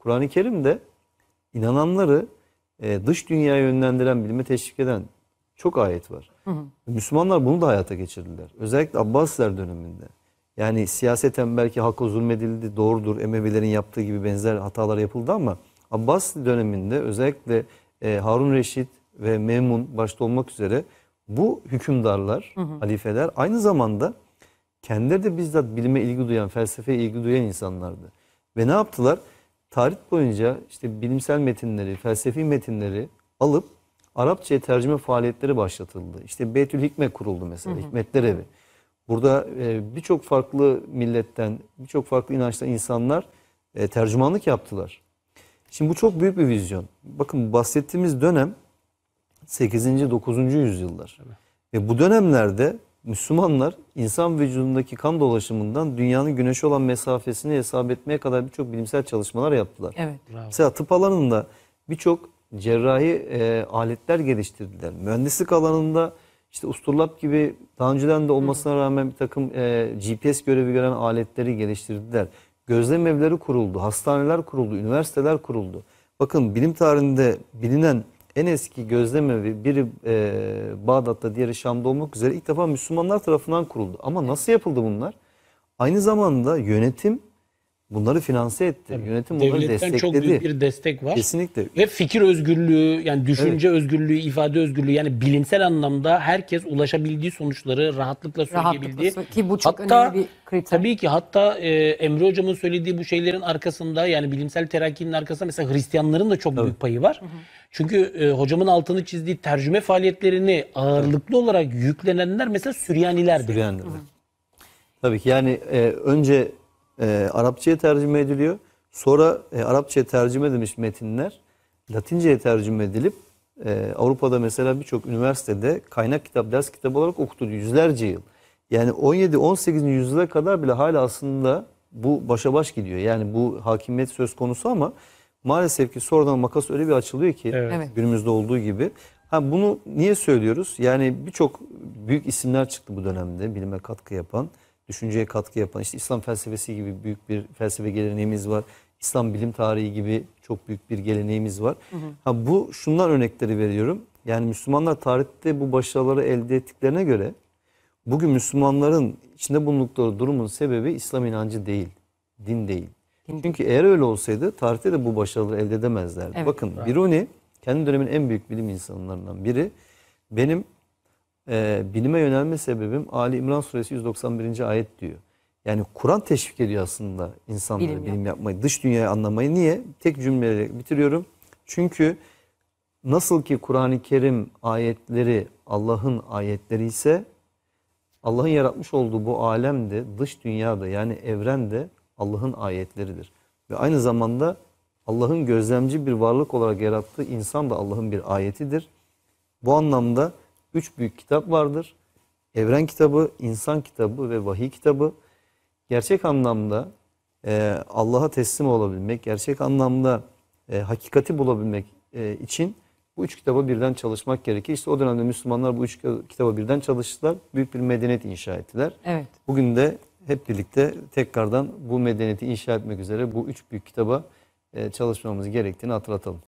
Kur'an-ı Kerim'de inananları dış dünyaya yönlendiren, bilime teşvik eden çok ayet var. Müslümanlar bunu da hayata geçirdiler. Özellikle Abbasiler döneminde. Yani siyaseten belki halka zulmedildi, doğrudur. Emevilerin yaptığı gibi benzer hatalar yapıldı ama Abbasi döneminde özellikle Harun Reşit ve Memun başta olmak üzere bu hükümdarlar, halifeler aynı zamanda kendileri de bizzat bilime ilgi duyan, felsefeye ilgi duyan insanlardı. Ve ne yaptılar? Tarih boyunca işte bilimsel metinleri, felsefi metinleri alıp Arapçaya tercüme faaliyetleri başlatıldı. İşte Beytül Hikme kuruldu mesela, Hikmetler Evi. Burada birçok farklı milletten, birçok farklı inançtan insanlar tercümanlık yaptılar. Şimdi bu çok büyük bir vizyon. Bakın bahsettiğimiz dönem 8. 9. yüzyıllar. Evet. Ve bu dönemlerde Müslümanlar insan vücudundaki kan dolaşımından dünyanın güneşe olan mesafesini hesap etmeye kadar birçok bilimsel çalışmalar yaptılar. Evet. Mesela tıp alanında birçok cerrahi aletler geliştirdiler. Mühendislik alanında işte usturlap gibi daha önceden de olmasına rağmen bir takım GPS görevi gören aletleri geliştirdiler. Gözlem evleri kuruldu, hastaneler kuruldu, üniversiteler kuruldu. Bakın bilim tarihinde bilinen en eski gözlem evi biri Bağdat'ta, diğeri Şam'da olmak üzere ilk defa Müslümanlar tarafından kuruldu. Ama nasıl yapıldı bunlar? Aynı zamanda yönetim bunları finanse etti. Evet. Yönetim bunları Devletten destekledi. çok büyük bir destek var. Kesinlikle. Ve fikir özgürlüğü, yani düşünce özgürlüğü, ifade özgürlüğü, yani bilimsel anlamda herkes ulaşabildiği sonuçları rahatlıkla söyleyebildiği. Ki bu çok önemli bir kriter. Tabii ki hatta Emre Hocam'ın söylediği bu şeylerin arkasında, yani bilimsel terakkinin arkasında mesela Hristiyanların da çok büyük payı var. Çünkü hocamın altını çizdiği tercüme faaliyetlerini ağırlıklı olarak yüklenenler mesela Süryanilerdi. Süryaniler. Tabii ki yani önce Arapçaya tercüme ediliyor. Sonra Arapçaya tercüme edilmiş metinler Latinceye tercüme edilip Avrupa'da mesela birçok üniversitede kaynak kitap, ders kitabı olarak okutuluyor yüzlerce yıl. Yani 17-18. yüzyıla kadar bile hala aslında bu başa baş gidiyor. Yani bu hakimiyet söz konusu ama maalesef ki sonradan makas öyle bir açılıyor ki günümüzde olduğu gibi. Bunu niye söylüyoruz? Yani birçok büyük isimler çıktı bu dönemde bilime katkı yapan, düşünceye katkı yapan. İşte İslam felsefesi gibi büyük bir felsefe geleneğimiz var. İslam bilim tarihi gibi çok büyük bir geleneğimiz var. Bu şundan örnekleri veriyorum. Yani Müslümanlar tarihte bu başarıları elde ettiklerine göre bugün Müslümanların içinde bulundukları durumun sebebi İslam inancı değil, din değil. Çünkü eğer öyle olsaydı tarihte de bu başarıları elde edemezlerdi. Evet, bakın Biruni kendi dönemin en büyük bilim insanlarından biri. Benim bilime yönelme sebebim Ali İmran suresi 191. ayet diyor. Yani Kur'an teşvik ediyor aslında insanları bilim yapmayı, dış dünyayı anlamayı. Niye? Tek cümleyle bitiriyorum. Çünkü nasıl ki Kur'an-ı Kerim ayetleri Allah'ın ayetleri ise Allah'ın yaratmış olduğu bu alemde, dış dünyada yani evrende Allah'ın ayetleridir. Ve aynı zamanda Allah'ın gözlemci bir varlık olarak yarattığı insan da Allah'ın bir ayetidir. Bu anlamda 3 büyük kitap vardır. Evren kitabı, insan kitabı ve vahiy kitabı. Gerçek anlamda Allah'a teslim olabilmek, gerçek anlamda hakikati bulabilmek için bu 3 kitaba birden çalışmak gerekir. İşte o dönemde Müslümanlar bu 3 kitaba birden çalıştılar. Büyük bir medeniyet inşa ettiler. Evet. Bugün de hep birlikte tekrardan bu medeniyeti inşa etmek üzere bu 3 büyük kitaba çalışmamız gerektiğini hatırlatalım.